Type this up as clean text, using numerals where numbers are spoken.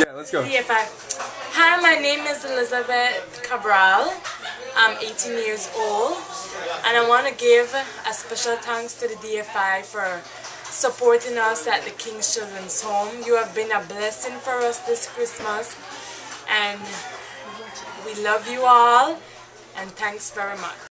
Yeah, let's go. DFI. Hi, my name is Elizabeth Cabral. I'm 18 years old, and I want to give a special thanks to the DFI for supporting us at the King's Children's Home. You have been a blessing for us this Christmas, and we love you all, and thanks very much.